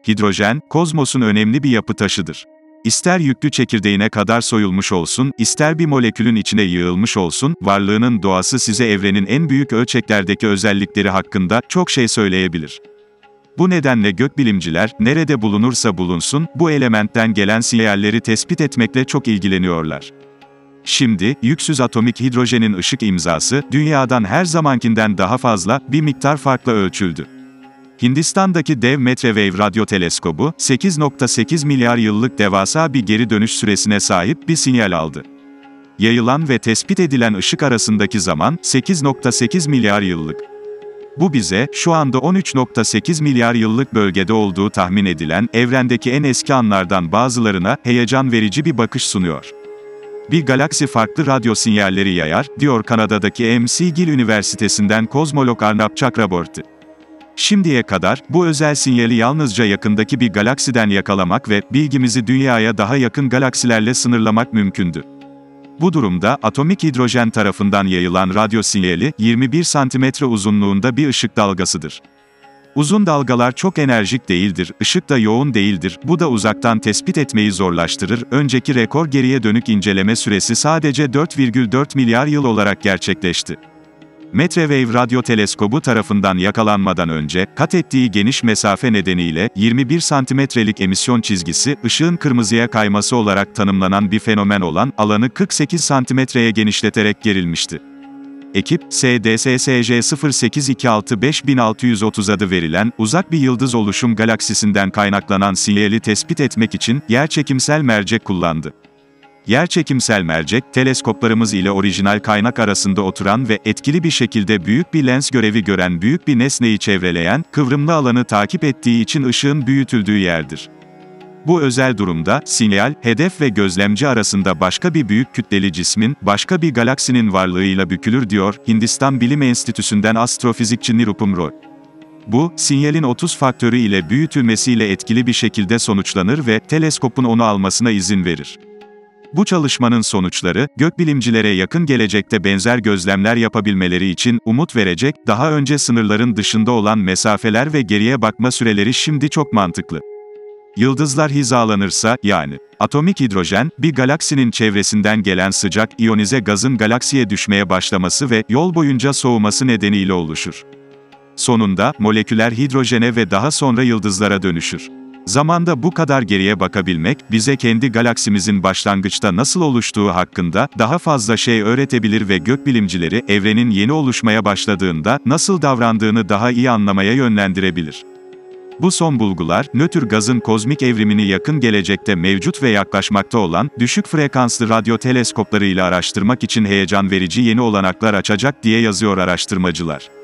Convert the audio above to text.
Hidrojen, kozmosun önemli bir yapı taşıdır. İster yüklü çekirdeğine kadar soyulmuş olsun, ister bir molekülün içine yığılmış olsun, varlığının doğası size evrenin en büyük ölçeklerdeki özellikleri hakkında çok şey söyleyebilir. Bu nedenle gökbilimciler, nerede bulunursa bulunsun, bu elementten gelen sinyalleri tespit etmekle çok ilgileniyorlar. Şimdi, yüksüz atomik hidrojenin ışık imzası, dünyadan her zamankinden daha fazla, bir miktar farklı ölçüldü. Hindistan'daki dev Metrewave radyo teleskobu, 8,8 milyar yıllık devasa bir geri dönüş süresine sahip bir sinyal aldı. Yayılan ve tespit edilen ışık arasındaki zaman, 8,8 milyar yıllık. Bu bize, şu anda 13,8 milyar yıllık bölgede olduğu tahmin edilen, evrendeki en eski anlardan bazılarına, heyecan verici bir bakış sunuyor. Bir galaksi farklı radyo sinyalleri yayar, diyor Kanada'daki McGill Üniversitesi'nden kozmolog Arnab Chakraborty. Şimdiye kadar, bu özel sinyali yalnızca yakındaki bir galaksiden yakalamak ve, bilgimizi dünyaya daha yakın galaksilerle sınırlamak mümkündü. Bu durumda, atomik hidrojen tarafından yayılan radyo sinyali, 21 santimetre uzunluğunda bir ışık dalgasıdır. Uzun dalgalar çok enerjik değildir, ışık da yoğun değildir, bu da uzaktan tespit etmeyi zorlaştırır. Önceki rekor geriye dönük inceleme süresi sadece 4,4 milyar yıl olarak gerçekleşti. Metrewave radyo teleskobu tarafından yakalanmadan önce, kat ettiği geniş mesafe nedeniyle, 21 santimetrelik emisyon çizgisi, ışığın kırmızıya kayması olarak tanımlanan bir fenomen olan, alanı 48 santimetreye genişleterek gerilmişti. Ekip, SDSSJ08265630 adı verilen, uzak bir yıldız oluşum galaksisinden kaynaklanan sinyali tespit etmek için, yerçekimsel mercek kullandı. Yerçekimsel mercek, teleskoplarımız ile orijinal kaynak arasında oturan ve etkili bir şekilde büyük bir lens görevi gören büyük bir nesneyi çevreleyen, kıvrımlı alanı takip ettiği için ışığın büyütüldüğü yerdir. Bu özel durumda, sinyal, hedef ve gözlemci arasında başka bir büyük kütleli cismin, başka bir galaksinin varlığıyla bükülür diyor, Hindistan Bilim Enstitüsü'nden astrofizikçi Nirupam Roy. Bu, sinyalin 30 faktörü ile büyütülmesiyle etkili bir şekilde sonuçlanır ve, teleskopun onu almasına izin verir. Bu çalışmanın sonuçları, gökbilimcilere yakın gelecekte benzer gözlemler yapabilmeleri için umut verecek, daha önce sınırların dışında olan mesafeler ve geriye bakma süreleri şimdi çok mantıklı. Yıldızlar hizalanırsa, yani, atomik hidrojen, bir galaksinin çevresinden gelen sıcak, iyonize gazın galaksiye düşmeye başlaması ve yol boyunca soğuması nedeniyle oluşur. Sonunda, moleküler hidrojene ve daha sonra yıldızlara dönüşür. Zamanda bu kadar geriye bakabilmek, bize kendi galaksimizin başlangıçta nasıl oluştuğu hakkında, daha fazla şey öğretebilir ve gökbilimcileri, evrenin yeni oluşmaya başladığında, nasıl davrandığını daha iyi anlamaya yönlendirebilir. Bu son bulgular, nötr gazın kozmik evrimini yakın gelecekte mevcut ve yaklaşmakta olan, düşük frekanslı radyo teleskoplarıyla araştırmak için heyecan verici yeni olanaklar açacak diye yazıyor araştırmacılar.